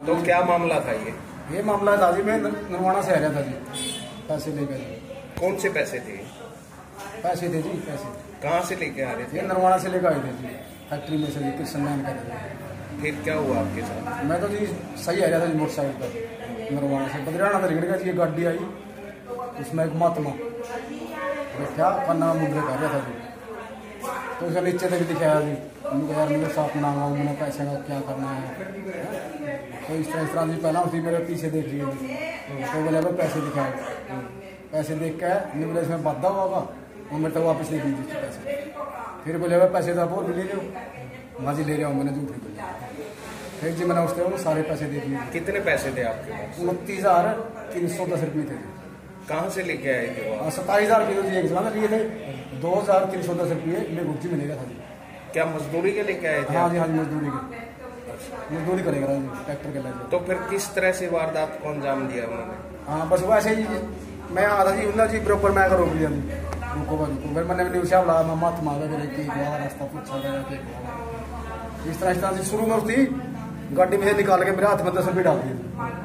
तो क्या मामला था ये मामला था जी, मैं नरवाना से आ रहा था जी, पैसे लेकर जी। कौन से पैसे थे? पैसे थे जी, पैसे कहाँ से लेके आ रहे थे? ये नरवाना से लेकर आए थे जी, फैक्ट्री में से जी, कृष्ण मैन का था। फिर क्या हुआ आपके साथ? मैं तो जी सही आ रहा था जी मोटरसाइकिल पर नरवाना से बद्रियाना तक निकल गया जी। ये गाड़ी आई, उसमें एक महात्मा क्या करना मुद्रे कर रहा था जी, तो उसने नीचे तक दिखाया जी। उनको यार मेरे साथ ना आऊँ, मैंने पैसे का क्या करना है। तो इस तरह जी पहला उसी मेरे पीछे देख रही है जी। तो बोले भाई पैसे दिखाए, पैसे देख के नहीं बोले इसमें बाधा होगा, वो मेरे तक वापस ले दीजिए पैसे। फिर बोले भाई पैसे तो आप और भी ले लो। हाँ जी ले रहा हूँ, मैंने झूठ नहीं बोला। फिर जी मैंने उसके वो सारे पैसे दे दिए। कितने पैसे थे आपके पास? 29,310 रुपये थे जी। कहाँ से लेके आए थे वो? 27,000 रुपये जी एक जगह लिए थे, 2,310 रुपये मेरे गुप्ती मिलेगा था जी। क्या मजदूरी के लेके आए थे? हाँ जी, हाँ जी, मजदूरी के, मजदूरी करेगा जी ट्रैक्टर के लिए। तो फिर किस तरह से वारदात को अंजाम दिया उन्होंने? हाँ बस वैसे ही मैं आता जी उन्होंने जी बराबर मैं रोक लिया जी, रुको भाई रुको। फिर मैंने न्यूज़ बुलाया, मैं मत मांगा फिर एक रास्ता पूछा गया कि इस तरह से शुरू में उसकी गाड़ी में से निकाल के मेरे हाथ में 10 रुपये डाल दिए।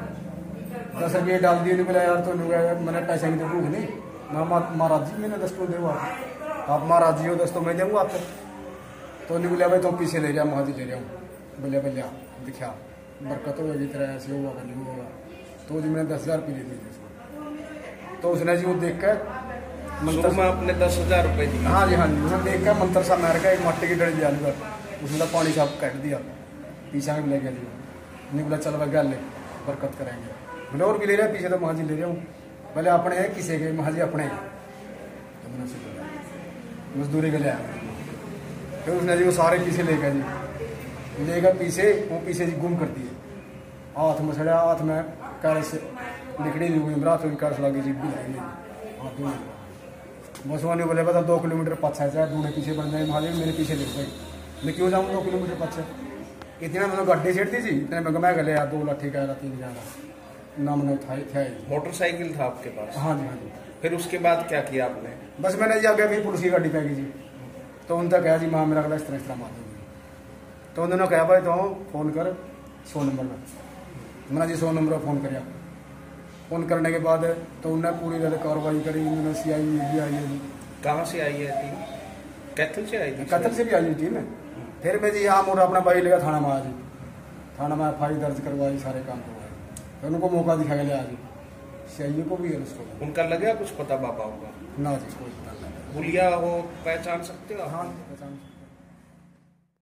10 रुपये डाल दिए, नहीं बोला यार तो मैंने पैसे की तो भूख नहीं। मैं महाराज जी मैंने 10 तो दूँगा, आप महाराज जी हो 10 तो मैं दूँगा आपको। तो नहीं बोलिया भाई तो पीछे ले जा, महाजी ले रहा हूँ। बोलिया भैया दिखा बरकत होगी तरह ऐसे होगा नहीं होगा। तो जी मैंने 10,000 रुपये दे दिए उसको। तो उसने जी वो देख कर मंत्र में अपने 10,000 रुपये दिए। हाँ जी, हाँ जी, उसने देख कर मंत्र सा मार का एक मट्टी की डड़ी दिया कर उसमें पानी साफ कट दिया, पीछा में ले गया जी। नहीं बोला चल भाई गल बरकत करेंगे। बोले और भी ले रहे हैं पीछे, तो महाजी ले रहा हूँ। बोले अपने हैं किसे के? महाजी अपने हैं। तो मैंने उसे बोला मजदूरी के लिए आया। फिर उसने जी वो सारे पीछे ले गया जी, लेकर पीछे वो पीछे जी गुम कर दिए। हाथ में सड़ा, हाथ में कैस निकड़ी हुई, रात में कैस लगी जी भी हाथ में। बस वो नहीं बोले बता 2 किलोमीटर पीछे है, दूने पीछे बन जाए। महादेव मेरे पीछे ले गई, मैं क्यों जाऊँ 2 किलोमीटर पीछे? इतना मैंने गड्ढे छेड़ दी जी, इतने मैं गले यार 2 लाठी का 3 जाना ना मैंने उठाई थे। मोटरसाइकिल था आपके पास? हाँ जी, हाँ जी। फिर उसके बाद क्या किया आपने? बस मैंने जी आगे भी पुलिस की गाड़ी पैगी जी। तो उनका कहा जी माँ मेरा अगला इस तरह मार दूँगी। तो उन्होंने कहा भाई तो फ़ोन कर 100 नंबर में। मैंने जी 100 नंबर फ़ोन कराया। फ़ोन करने के बाद तो उन्होंने पूरी तरह कार्रवाई करी। उन्होंने CI भी आई है जी। कहाँ से आई है टीम? कैथल से आई थी? कैथल से भी आई टीम है। फिर मैं जी यहाँ मोटा अपना भाई लेगा थाना में आया जी, थाना में FI दर्ज करवाई, सारे काम करवाए। तो उनको मौका दिखाया गया जी, CI को भी अरेस्ट हो गया। उनका लगा कुछ पता बाबा होगा? ना जी कोई पता नहीं। भूलिया हो पहचान सकते हो? हाँ पहचान।